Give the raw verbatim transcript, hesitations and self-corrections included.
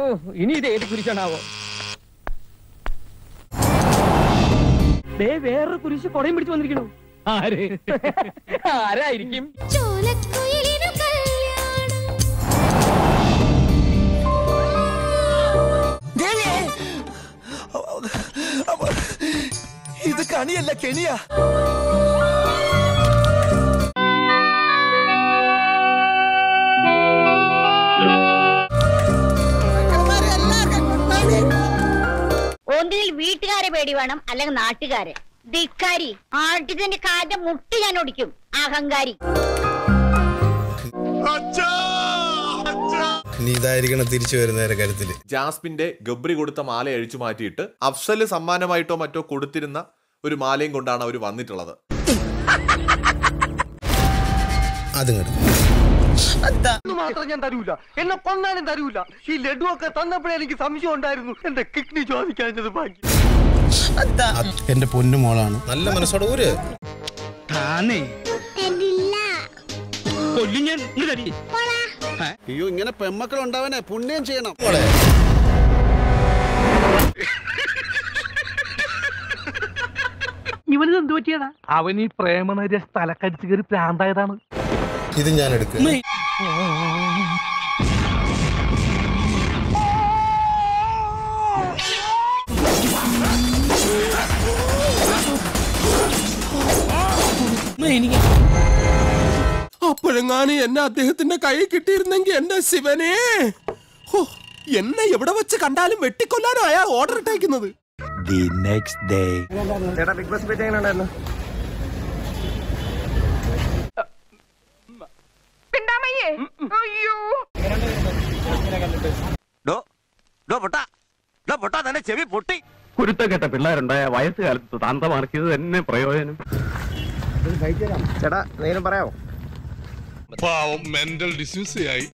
ഇനി ഇത് ഏത് കുരിശാണാവോ? വേറൊരു കുരിശ് കൊടയും പിടിച്ചു വന്നിരിക്കണു. ആര്? ആരായിരിക്കും? ഇത് കണിയല്ല, കെണിയാ. ഒന്നിൽ വീട്ടുകാരെ പേടി വേണം, അല്ലെങ്കിൽ നാട്ടുകാരെ. ധിക്കാരി, ആട്ടിന്റെ കാലിന്റെ മുട്ടി ഞാൻ ഒടിക്കും. അഹങ്കാരി. തിരിച്ചു വരുന്ന കാര്യത്തില് ജാസ്മിന്റെ ഗബ്രി കൊടുത്ത മാല അഴിച്ചു മാറ്റിയിട്ട് അഫ്സല് സമ്മാനമായിട്ടോ മറ്റോ കൊടുത്തിരുന്ന ഒരു മാലയും കൊണ്ടാണ് അവർ വന്നിട്ടുള്ളത്. മാത്രം ഞാൻ തരൂല, എന്നെ കൊന്നാലും തരൂല. ഈ ലഡു ഒക്കെ തന്നപ്പോഴേ എനിക്ക് സംശയം ഉണ്ടായിരുന്നു. എന്റെ കിഡ്നി ചോദിക്കാഞ്ഞത് ബാക്കി. എന്റെ പൊന്നു മോളാണ്. നല്ല മനസ്സോടെ ഊര്. അയ്യോ, ഇങ്ങനെ പെമ്മക്കൾ ഉണ്ടാവാനേ പുണ്യം ചെയ്യണം. ഇവന് എന്ത് പറ്റിയടാ? അവൻ ഈ പ്രേമനര്യ സ്ഥലക്കടിച്ചു കയറി പ്രാന്തായതാണ്. ഇത് ഞാൻ എടുക്കും. അപ്പോഴെങ്ങാനും എന്നെ അദ്ദേഹത്തിന്റെ കൈ കിട്ടിയിരുന്നെങ്കിൽ എന്റെ ശിവനെ, എന്നെ എവിടെ വെച്ച് കണ്ടാലും വെട്ടിക്കൊല്ലാനോ അയാൾ ഓർഡർ ഇട്ടേക്കുന്നത്. ബിഗ് ബോസ് പറ്റി എങ്ങനെയുണ്ടായിരുന്നു? ചെവി പൊട്ടി. കുരുത്തക്കെട്ട പിള്ളേരുണ്ടായ വയസ്സുകാലത്ത് താന്തമാർക്കിയത് തന്നെ പ്രയോജനം. ചേട്ടാ, എന്തെങ്കിലും പറയാമോ? പാവം മെന്റൽ ഡിസ്യൂസ് ആയി.